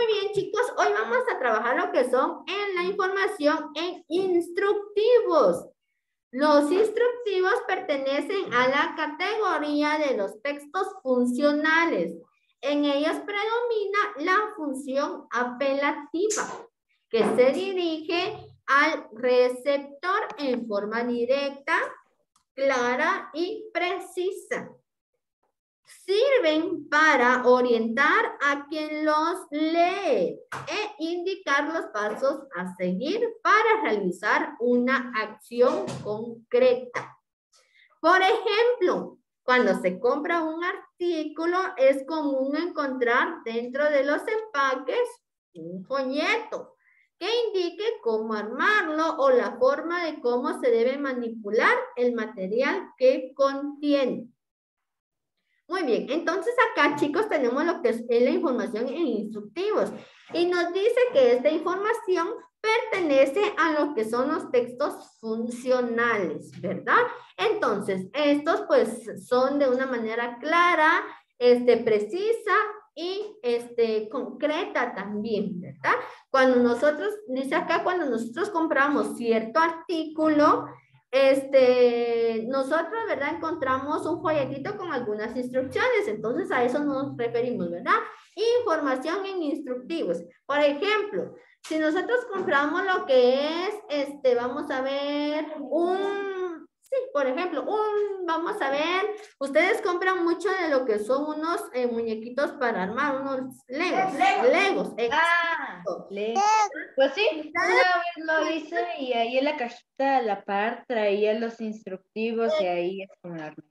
bien, chicos, hoy vamos a trabajar lo que son en la información en instructivos. Los instructivos pertenecen a la categoría de los textos funcionales. En ellos predomina la función apelativa, que se dirige al receptor en forma directa, clara y precisa. Sirven para orientar a quien los lee e indicar los pasos a seguir para realizar una acción concreta. Por ejemplo, cuando se compra un artículo, es común encontrar dentro de los empaques un folleto que indique cómo armarlo o la forma de cómo se debe manipular el material que contiene. Muy bien, entonces acá, chicos, tenemos lo que es la información en instructivos y nos dice que esta información pertenece a lo que son los textos funcionales, ¿verdad? Entonces, estos pues son de una manera clara, precisa y concreta también, ¿verdad? Cuando nosotros, dice acá, cuando nosotros compramos cierto artículo, nosotros, ¿verdad? Encontramos un folletito con algunas instrucciones, entonces a eso nos referimos, ¿verdad? Información en instructivos. Por ejemplo, si nosotros compramos lo que es, vamos a ver, por ejemplo, vamos a ver, ustedes compran mucho de lo que son unos muñequitos para armar, unos Legos. Legos. Pues sí, una vez lo hice y ahí en la cajita a la par traía los instructivos y ahí es como la...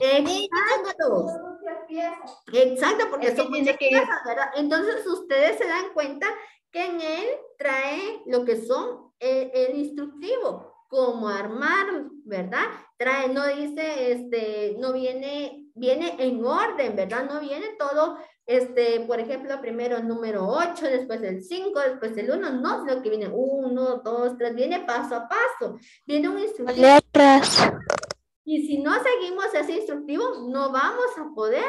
Exacto, porque es que son tiene muchas que ir. piezas, ¿verdad? Entonces ustedes se dan cuenta que en él trae lo que son el instructivo, cómo armar, ¿verdad? Trae, no dice, no viene en orden, ¿verdad? No viene todo, por ejemplo, primero el número 8, después el 5, después el 1, no, sino que viene 1, 2, 3, viene paso a paso, viene un instructivo. Letras. Y si no seguimos ese instructivo, no vamos a poder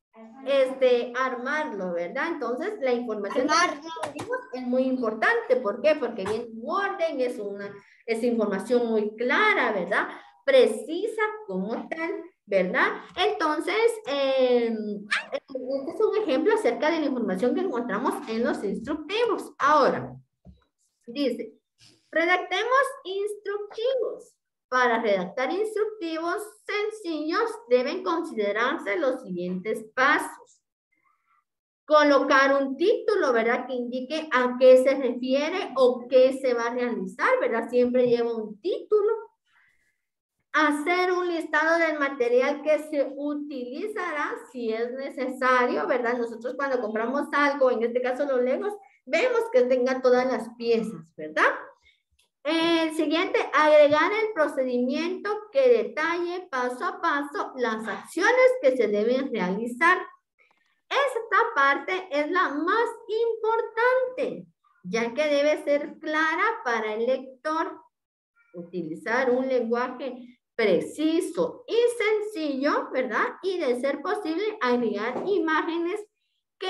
armarlo, ¿verdad? Entonces, la información es muy importante. ¿Por qué? Porque viene en orden, es información muy clara, ¿verdad? Precisa como tal, ¿verdad? Entonces, este es un ejemplo acerca de la información que encontramos en los instructivos. Ahora, dice, redactemos instructivos. Para redactar instructivos sencillos deben considerarse los siguientes pasos. Colocar un título, ¿verdad? Que indique a qué se refiere o qué se va a realizar, ¿verdad? Siempre lleva un título. Hacer un listado del material que se utilizará si es necesario, ¿verdad? Nosotros cuando compramos algo, en este caso los Legos, vemos que tenga todas las piezas, ¿verdad? El siguiente, agregar el procedimiento que detalle paso a paso las acciones que se deben realizar. Esta parte es la más importante, ya que debe ser clara para el lector. Utilizar un lenguaje preciso y sencillo, ¿verdad? Y de ser posible, agregar imágenes que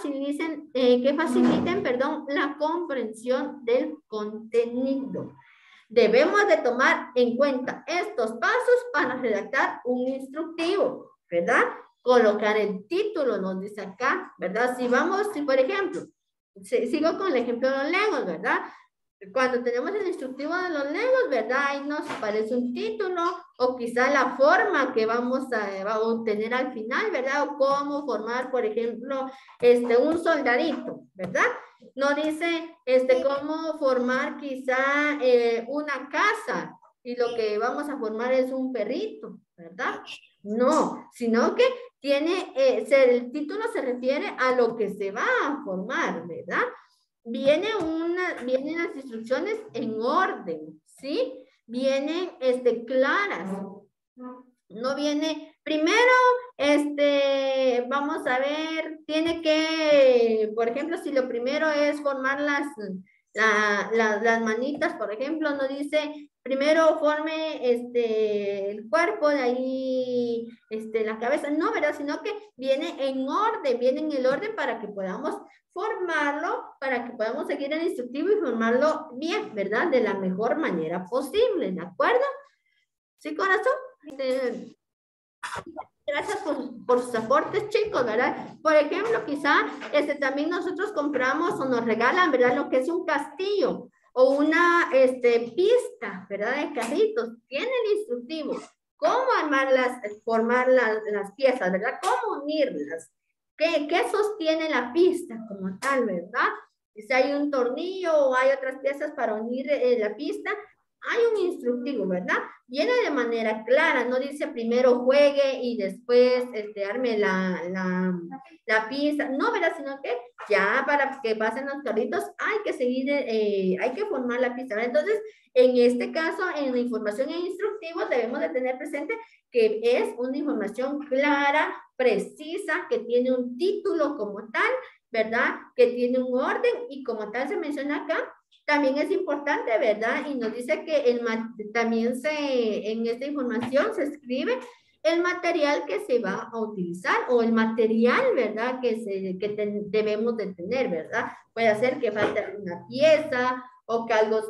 faciliten, la comprensión del contenido. Debemos de tomar en cuenta estos pasos para redactar un instructivo, ¿verdad? Colocar el título, nos dice acá, ¿verdad? Si por ejemplo, sigo con el ejemplo de los Legos, ¿verdad? Cuando tenemos el instructivo de los Legos, ¿verdad? Ahí nos aparece un título o quizá la forma que vamos a obtener al final, ¿verdad? O cómo formar, por ejemplo, un soldadito, ¿verdad? No dice cómo formar quizá una casa y lo que vamos a formar es un perrito, ¿verdad? No, sino que el título se refiere a lo que se va a formar, ¿verdad? Vienen las instrucciones en orden, ¿sí? Vienen claras. No viene, primero, vamos a ver, tiene que, por ejemplo, si lo primero es formar las manitas, por ejemplo, no dice primero forme el cuerpo, de ahí la cabeza, no, ¿verdad? Sino que viene en orden, viene en el orden para que podamos formarlo, para que podamos seguir el instructivo y formarlo bien, ¿verdad? De la mejor manera posible, ¿de acuerdo? ¿Sí, corazón? Gracias por sus aportes, chicos, ¿verdad? Por ejemplo, quizá también nosotros compramos o nos regalan, ¿verdad? Lo que es un castillo o una pista, ¿verdad? De carritos. Tiene el instructivo. Cómo formar las piezas, ¿verdad? Cómo unirlas. ¿Qué sostiene la pista como tal, ¿verdad? Si hay un tornillo o hay otras piezas para unir la pista, hay un instructivo, ¿verdad? Viene de manera clara, no dice primero juegue y después arme la pista, no, ¿verdad? Sino que ya para que pasen los carritos hay que seguir, hay que formar la pista, ¿verdad? Entonces, en este caso, en la información e instructivos debemos de tener presente que es una información clara, precisa, que tiene un título como tal, ¿verdad? Que tiene un orden y como tal se menciona acá, también es importante, ¿verdad? Y nos dice que también en esta información se escribe el material que se va a utilizar o el material, ¿verdad? Debemos de tener, ¿verdad? Puede ser que falte una pieza o que algo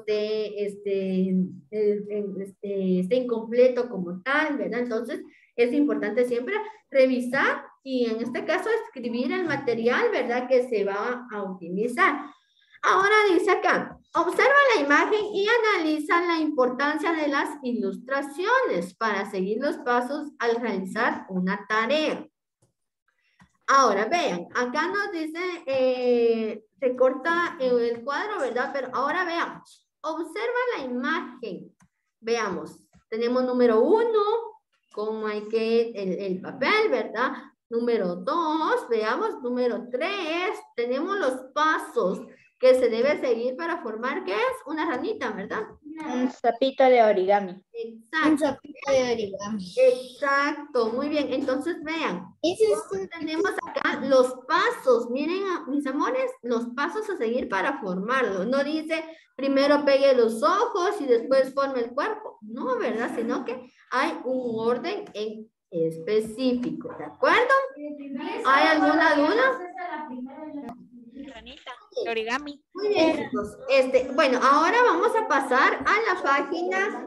esté incompleto como tal, ¿verdad? Entonces, es importante siempre revisar y en este caso escribir el material, ¿verdad? Que se va a utilizar. Ahora dice acá, observa la imagen y analiza la importancia de las ilustraciones para seguir los pasos al realizar una tarea. Ahora, vean, acá nos dice, recorta el cuadro, ¿verdad? Pero ahora veamos, observa la imagen. Veamos, tenemos número 1, cómo hay que, el papel, ¿verdad? Número 2, veamos, número 3, tenemos los pasos que se debe seguir para formar, ¿qué es? Una ranita, ¿verdad? Un sapito de origami. Exacto. Un sapito de origami. Exacto, muy bien. Entonces, vean, tenemos acá los pasos. Miren, mis amores, los pasos a seguir para formarlo. No dice primero pegue los ojos y después forme el cuerpo. No, ¿verdad? Sino que hay un orden en específico, ¿de acuerdo? ¿Hay alguna duda? Ranita, origami. Muy bien, chicos. Bueno, ahora vamos a pasar a la página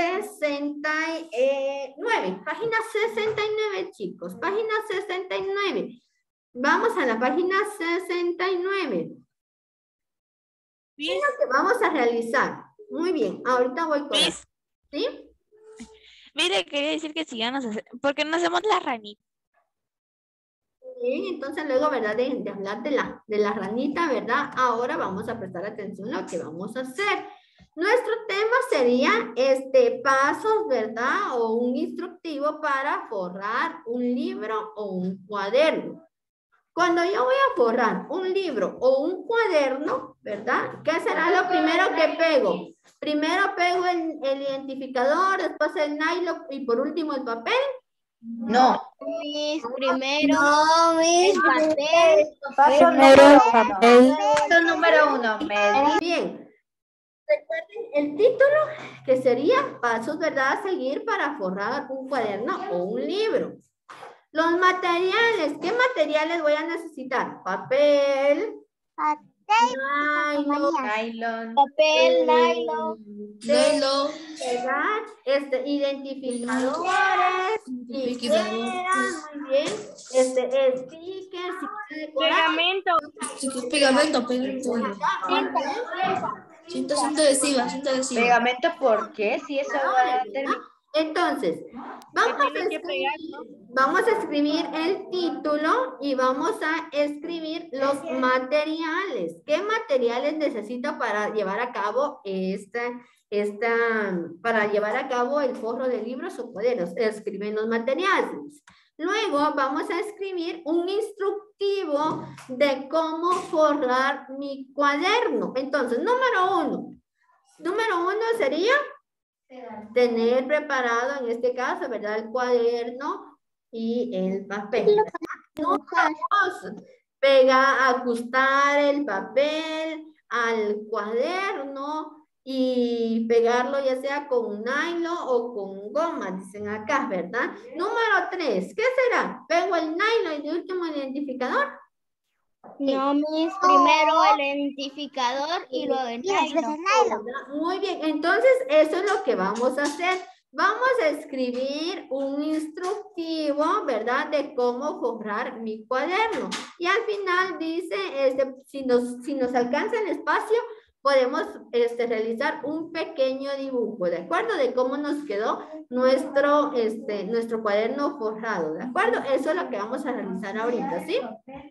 69. Página 69, chicos. Página 69. Vamos a la página 69. ¿Qué es lo que vamos a realizar? Muy bien, ahorita voy con eso. ¿Sí? Mire, quería decir que sigamos, porque no hacemos la ranita. Bien, entonces luego, ¿verdad? De hablar de la ranita, ¿verdad? Ahora vamos a prestar atención a lo que vamos a hacer. Nuestro tema sería pasos, ¿verdad? O un instructivo para forrar un libro o un cuaderno. Cuando yo voy a forrar un libro o un cuaderno, ¿verdad? ¿Qué será lo primero que pego? Primero pego el identificador, después el nylon y por último el papel. No. Primero, el papel. Paso número 1. Bien. Recuerden el título, que sería pasos, ¿verdad? A seguir para forrar un cuaderno o un libro. Los materiales, ¿qué materiales voy a necesitar? Papel, Nylon. Papel, nylon. ¿verdad? Identificadores, tijeras, muy bien, stickers, Pegamento. Pegamento. Cinta adhesiva. Pegamento, ¿por qué? Si eso va a terminar. Entonces, vamos a escribir el título y vamos a escribir los materiales. ¿Qué materiales necesito para llevar a cabo para llevar a cabo el forro de libros o cuadernos? Escriben los materiales. Luego vamos a escribir un instructivo de cómo forrar mi cuaderno. Entonces, número uno sería tener preparado, en este caso, ¿verdad? El cuaderno y el papel. Número dos, ajustar el papel, al cuaderno y pegarlo ya sea con nylon o con goma, dicen acá, ¿verdad? Número 3, ¿qué será? ¿Pego el nylon y de último el identificador? No, Miss, primero el identificador y luego el nylon. Muy bien, entonces eso es lo que vamos a hacer. Vamos a escribir un instructivo, ¿verdad? De cómo forrar mi cuaderno. Y al final dice, si nos alcanza el espacio, podemos realizar un pequeño dibujo, ¿de acuerdo? De cómo nos quedó nuestro cuaderno forrado, ¿de acuerdo? Eso es lo que vamos a realizar ahorita, ¿sí?